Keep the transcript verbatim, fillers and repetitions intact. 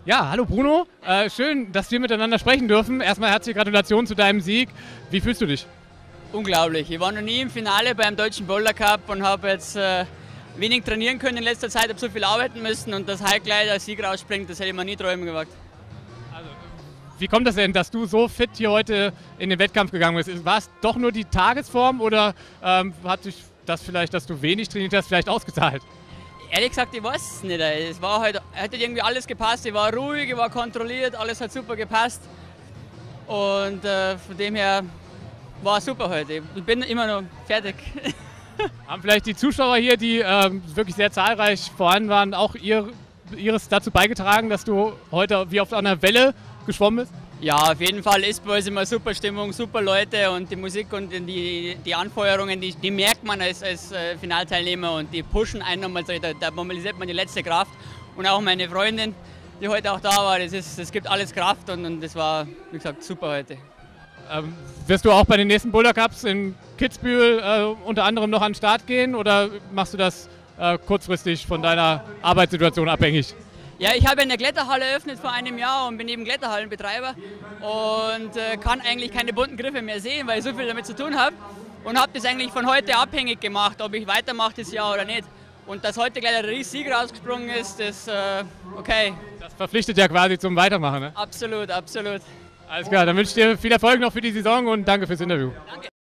Ja, hallo Bruno. Äh, schön, dass wir miteinander sprechen dürfen. Erstmal herzliche Gratulation zu deinem Sieg. Wie fühlst du dich? Unglaublich. Ich war noch nie im Finale beim Deutschen Boulder Cup und habe jetzt äh, wenig trainieren können in letzter Zeit, habe so viel arbeiten müssen und das Highlight als Sieg rausspringt, das hätte ich mir nie träumen gewagt. Also, wie kommt das denn, dass du so fit hier heute in den Wettkampf gegangen bist? War es doch nur die Tagesform oder ähm, hat sich das vielleicht, dass du wenig trainiert hast, vielleicht ausgezahlt? Ehrlich gesagt, ich weiß es nicht. Es war halt, hat irgendwie alles gepasst. Ich war ruhig, ich war kontrolliert, alles hat super gepasst. Und äh, von dem her war es super heute. Ich bin immer noch fertig. Haben vielleicht die Zuschauer hier, die ähm, wirklich sehr zahlreich vorhanden waren, auch ihr, ihres dazu beigetragen, dass du heute wie auf einer Welle geschwommen bist? Ja, auf jeden Fall ist bei uns immer super Stimmung, super Leute und die Musik und die, die Anfeuerungen, die, die merkt man als, als Finalteilnehmer und die pushen einen nochmal, da, da mobilisiert man die letzte Kraft. Und auch meine Freundin, die heute auch da war, das, ist, das gibt alles Kraft und, und das war, wie gesagt, super heute. Ähm, wirst du auch bei den nächsten Boulder Cups in Kitzbühel äh, unter anderem noch an den Start gehen oder machst du das äh, kurzfristig von deiner Arbeitssituation abhängig? Ja, ich habe eine Kletterhalle eröffnet vor einem Jahr und bin eben Kletterhallenbetreiber und äh, kann eigentlich keine bunten Griffe mehr sehen, weil ich so viel damit zu tun habe und habe das eigentlich von heute abhängig gemacht, ob ich weitermache das Jahr oder nicht. Und dass heute gleich der Sieg rausgesprungen ist, das äh, okay. Das verpflichtet ja quasi zum Weitermachen, ne? Absolut, absolut. Alles klar, dann wünsche ich dir viel Erfolg noch für die Saison und danke fürs Interview. Danke.